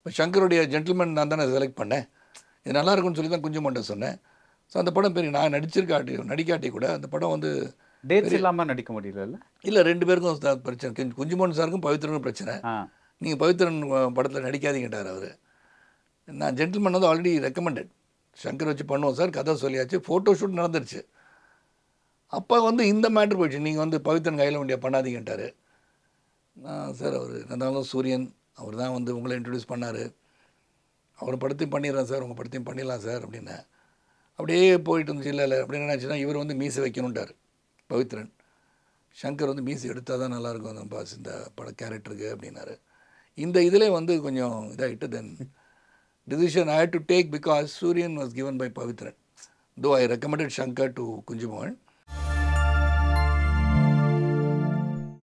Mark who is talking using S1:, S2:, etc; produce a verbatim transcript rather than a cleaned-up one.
S1: இப்போ சங்கருடைய ஜென்டில்மேன் நான் தானே செலக்ட் பண்ணேன், இது நல்லா இருக்குன்னு சொல்லி தான் குஞ்சுமோன்ட்ட சொன்னேன். ஸோ அந்த படம் பெரிய நான் நடிச்சிருக்காட்டி நடிக்காட்டி கூட அந்த படம் வந்து
S2: டேட்ஸ் இல்லாமல் நடிக்க முடியல.
S1: இல்லை ரெண்டு பேருக்கும் த- பிரச்சனை. குஞ்சு- குஞ்சுமோன் சாருக்கும் பவித்ரனுக்கும் பிரச்சனை.
S2: ஆ
S1: நீங்கள் பவித்ரன் படத்தில் நடிக்காதீங்கட்டார் அவர். நான் ஜென்டில்மேன் வந்து ஆல்ரெடி ரெக்கமெண்டட், சங்கர் வச்சு பண்ணுவோம் சார், கதை சொல்லியாச்சு, ஃபோட்டோ ஷூட் நடந்துருச்சு. அப்போ வந்து இந்த மேட்ரு போயிடுச்சு, நீங்கள் வந்து பவித்ரன் கையில் வண்டியை பண்ணாதீங்கன்ட்டார். நான் சார் அவர் இருந்தாலும் சூரியன் அவர் தான் வந்து உங்களை இன்ட்ரடியூஸ் பண்ணார், அவர் படத்தையும் பண்ணிடுறேன் சார், உங்கள் படத்தையும் பண்ணிடலாம் சார் அப்படின்னேன். அப்படியே போயிட்டு இருந்துச்சு. இல்லை இல்லை அப்படின்னு நினச்சின்னா இவர் வந்து மீசை வைக்கணுன்ட்டார் பவித்ரன். சங்கர் வந்து மீசை எடுத்தால் தான் நல்லாயிருக்கும் அந்த பாஸ் இந்த பட கேரக்டருக்கு அப்படின்னாரு. இந்த இதில் வந்து கொஞ்சம் இதாகிட்டு தென் decision I had to take because Suryan was given by Pavitran. Though I recommended Shankar to Kunjumohan,